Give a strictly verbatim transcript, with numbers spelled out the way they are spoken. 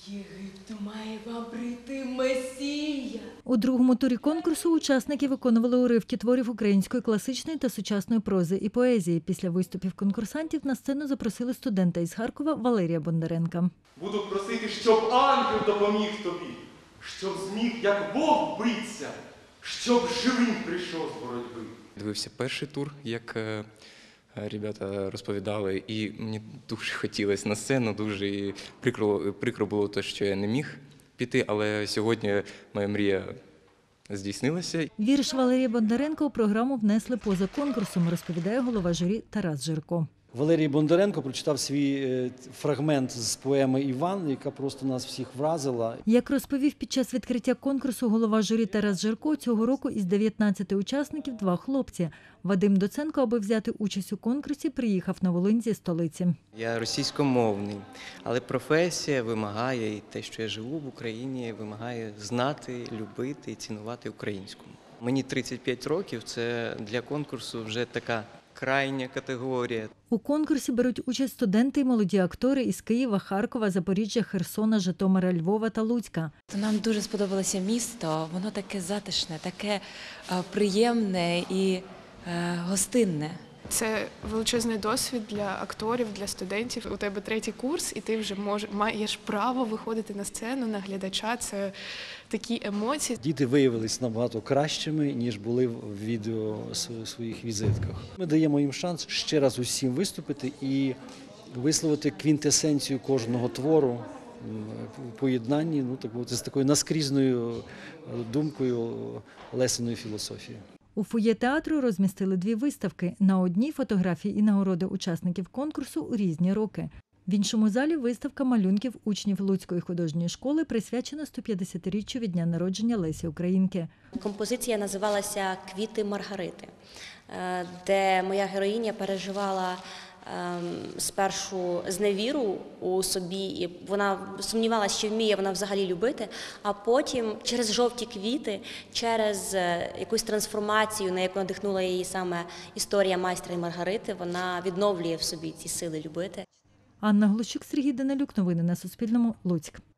Єгипту має вам прийти Месія. У другому турі конкурсу учасники виконували уривки творів української класичної та сучасної прози і поезії. Після виступів конкурсантів на сцену запросили студента із Харкова Валерія Бондаренка. Буду просити, щоб ангел допоміг тобі, щоб зміг, як Бог, битися, щоб живим прийшов з боротьби. Дивився перший тур, як е, ребята розповідали, і мені дуже хотілося на сцену, дуже і прикро, прикро було те, що я не міг піти, але сьогодні моя мрія здійснилася. Вірш Валерія Бондаренка у програму внесли поза конкурсом, розповідає голова журі Тарас Жирко. Валерій Бондаренко прочитав свій фрагмент з поеми «Іван», яка просто нас всіх вразила. Як розповів під час відкриття конкурсу голова журі Тарас Жирко, цього року із дев'ятнадцяти учасників два хлопці. Вадим Доценко, аби взяти участь у конкурсі, приїхав на Волинь зі столиці. Я російськомовний, але професія вимагає, і те, що я живу в Україні, вимагає знати, любити і цінувати українську. Мені тридцять п'ять років, це для конкурсу вже така крайня категорія. У конкурсі беруть участь студенти і молоді актори із Києва, Харкова, Запоріжжя, Херсона, Житомира, Львова та Луцька. Нам дуже сподобалося місто, воно таке затишне, таке приємне і гостинне. Це величезний досвід для акторів, для студентів. У тебе третій курс, і ти вже можеш, маєш право виходити на сцену, на глядача. Це такі емоції. Діти виявилися набагато кращими, ніж були в відео своїх візитках. Ми даємо їм шанс ще раз усім виступити і висловити квінтесенцію кожного твору у поєднанні, ну, так мовити, з такою наскрізною думкою Лесиної філософії. У фоє театру розмістили дві виставки. На одній – фотографії і нагороди учасників конкурсу у різні роки. В іншому залі – виставка малюнків учнів Луцької художньої школи, присвячена сто п'ятдесятиріччю від дня народження Лесі Українки. Композиція називалася «Квіти Маргарити», де моя героїня переживала спершу зневіру у собі, і вона сумнівалася, чи вміє вона взагалі любити, а потім через жовті квіти, через якусь трансформацію, на яку надихнула її саме історія майстра і Маргарити, вона відновлює в собі ці сили любити. Анна Глущук, Сергій Данилюк. Новини на Суспільному. Луцьк.